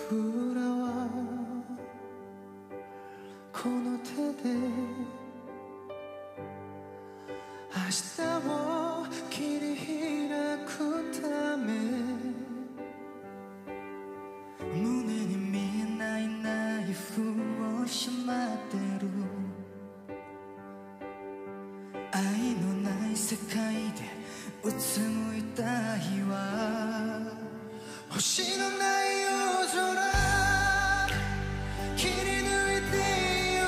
フラワーこの手で明日を切り開くため胸に見えないナイフをしまってる愛のない世界でうつむいた日は星のない夜空切り抜いてよ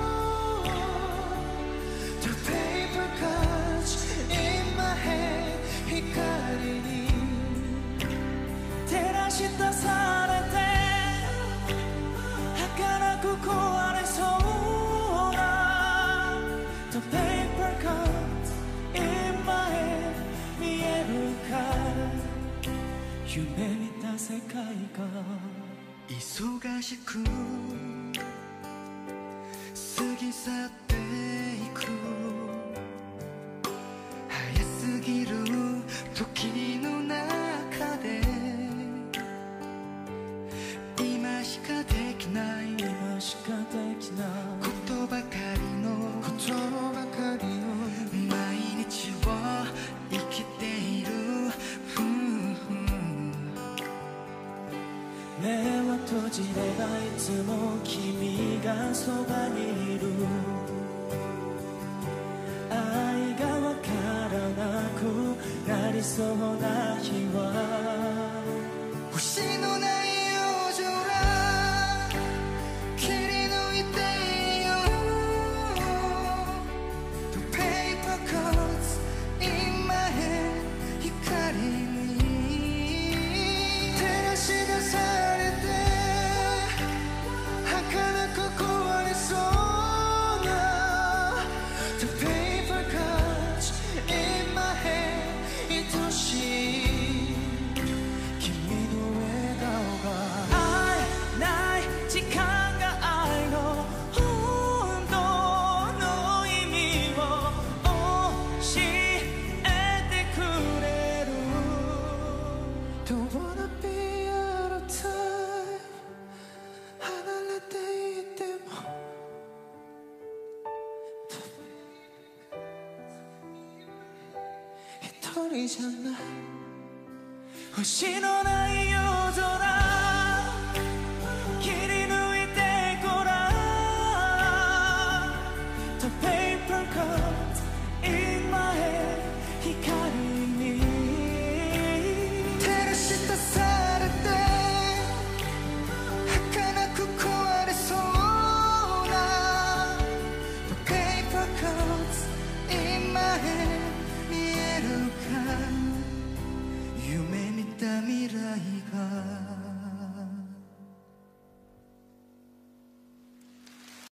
The paper cuts in my head 光に照らし出されて儚く壊れそうな The paper cuts in my head 見えるか夢見た世界が忙しく過ぎ去っていく早すぎる時の中で今しかできない今しかできないことばかりのことばかりの毎日を生きている目を閉じればいつも君がそばにいる愛がわからなくなりそうな日は星のない夜空切り抜いてよ The paper cuts in my head 光に照らし出されて儚く壊れそうな The paper cuts in my head 愛しい君の笑顔が会えない時間が愛の本当の意味を教えてくれる Don't wanna be out of time 離れていても一人じゃない星のない夜空